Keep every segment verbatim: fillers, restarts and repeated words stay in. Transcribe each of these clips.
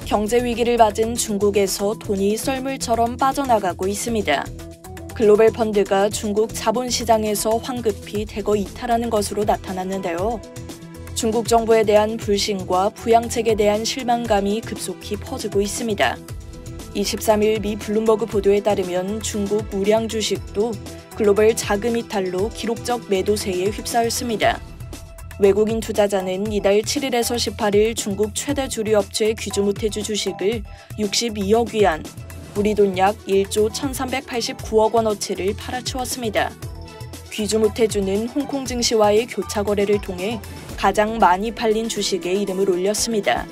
경제 위기를 맞은 중국에서 돈이 썰물처럼 빠져나가고 있습니다. 글로벌 펀드가 중국 자본시장에서 황급히 대거 이탈하는 것으로 나타났는데요. 중국 정부에 대한 불신과 부양책에 대한 실망감이 급속히 퍼지고 있습니다. 이십삼 일 미 블룸버그 보도에 따르면 중국 우량 주식도 글로벌 자금 이탈로 기록적 매도세에 휩싸였습니다. 외국인 투자자는 이달 칠 일에서 십팔 일 중국 최대 주류 업체 귀주모테주 주식을 육십이억 위안, 우리 돈 약 일조 천삼백팔십구억 원어치를 팔아치웠습니다. 귀주모테주는 홍콩 증시와의 교차 거래를 통해 가장 많이 팔린 주식에 이름을 올렸습니다.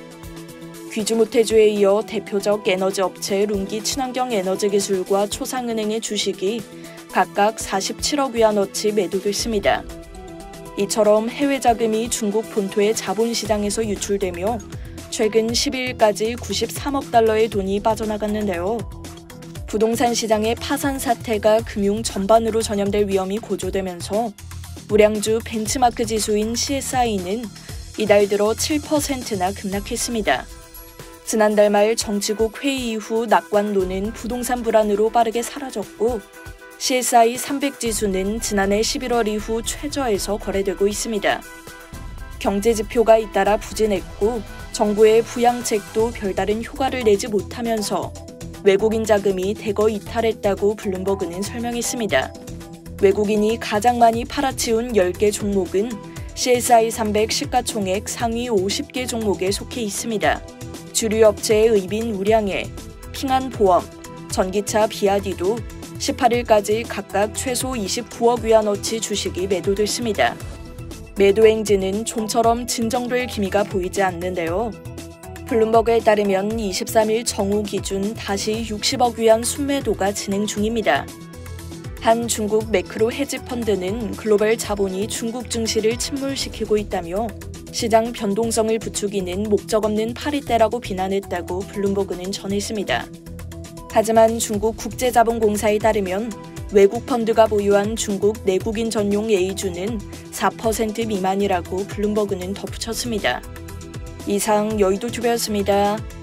귀주모테주에 이어 대표적 에너지 업체 룽기 친환경 에너지 기술과 초상은행의 주식이 각각 사십칠억 위안어치 매도됐습니다. 이처럼 해외 자금이 중국 본토의 자본시장에서 유출되며 최근 십이 일까지 구십삼억 달러의 돈이 빠져나갔는데요. 부동산 시장의 파산 사태가 금융 전반으로 전염될 위험이 고조되면서 우량주 벤치마크 지수인 씨에스아이는 이달 들어 칠 퍼센트나 급락했습니다. 지난달 말 정치국 회의 이후 낙관론은 부동산 불안으로 빠르게 사라졌고 씨에스아이 삼백 지수는 지난해 십일월 이후 최저에서 거래되고 있습니다. 경제 지표가 잇따라 부진했고 정부의 부양책도 별다른 효과를 내지 못하면서 외국인 자금이 대거 이탈했다고 블룸버그는 설명했습니다. 외국인이 가장 많이 팔아치운 열 개 종목은 씨에스아이 삼백 시가총액 상위 오십 개 종목에 속해 있습니다. 주류 업체의 의빈 우량회, 핑안보험, 전기차 비아디도 십팔 일까지 각각 최소 이십구억 위안어치 주식이 매도됐습니다. 매도 행진은 좀처럼 진정될 기미가 보이지 않는데요. 블룸버그에 따르면 이십삼 일 정오 기준 다시 육십억 위안 순매도가 진행 중입니다. 한 중국 매크로 헤지 펀드는 글로벌 자본이 중국 증시를 침몰시키고 있다며 시장 변동성을 부추기는 목적 없는 파리떼라고 비난했다고 블룸버그는 전했습니다. 하지만 중국 국제자본공사에 따르면 외국 펀드가 보유한 중국 내국인 전용 A주는 사 퍼센트 미만이라고 블룸버그는 덧붙였습니다. 이상 여의도투베였습니다.